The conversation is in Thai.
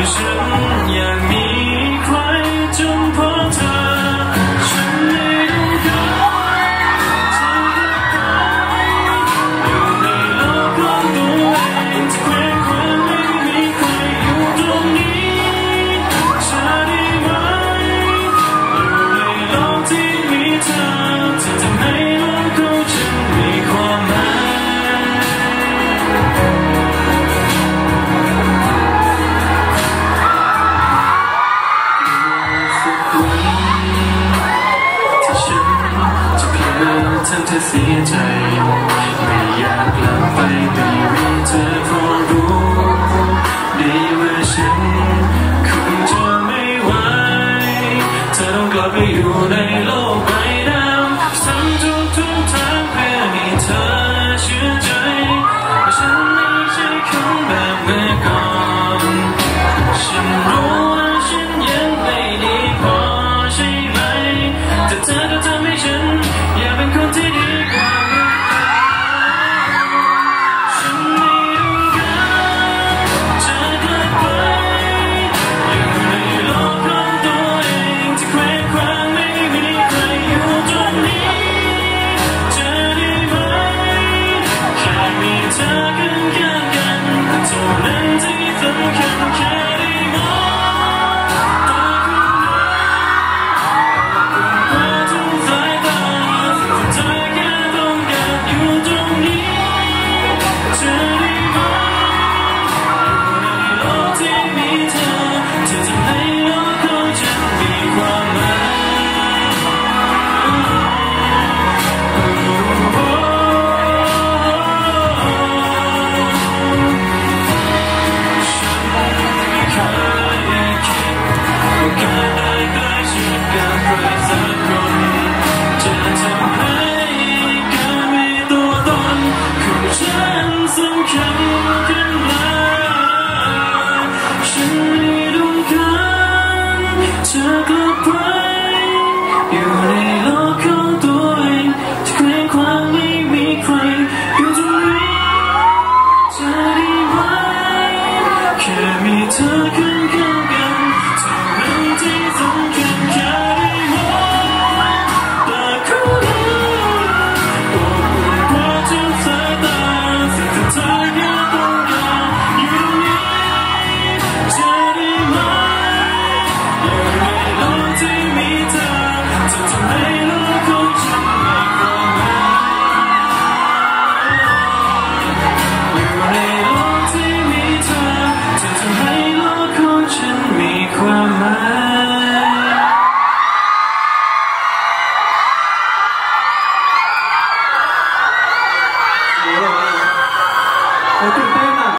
ฉันอยากมีใครจนเพราะเธอฉันไม่ต้องการเธออยู่ในโลกของตัวเองที่เคว้งคว้างไม่มีใครอยู่ตรงนี้เธอได้ไหมอยู่ในโลกที่มีเธอทำให้โลกของฉันมีความหมายฉันจะเสียใจไม่อยากกลับไปไม่มีเธอเพราะรู้ดีว่าฉันคงจะไม่ไหวเธอต้องกลับไปอยู่ในโลกใบดำทำทุกทางเพื่อให้เธอเชื่อใจว่าฉันไม่ใช่คนแบบเมื่อก่อนฉันรู้ว่าฉันยังไม่ดีพอใช่ไหมแต่เธอก็ทำให้ฉันอยากเป็นคนที่ดีกว่าฉันไม่ต้องการจะกลับไปอยู่ในโลกของตัวเองที่เคว้งคว้างไม่มีใครอยู่ตรงนี้จะได้ไหมแค่มีเธอข้างกันเท่านั้นที่สำคัญแค่ได้มองเธอข้างกันเท่านั้นที่สำคัญแค่ได้มองแต่เขารู้อบอุ่นกว่าทุกสายตาสิ่งที่เธอแค่ต้องการอยู่ตรงนี้จะได้ไหมอยู่ในโลกที่มีเธอจะทำให้โลกของฉันมีความหมายอยู่ในโลกที่มีเธอจะทำให้ฉันมีความหมาย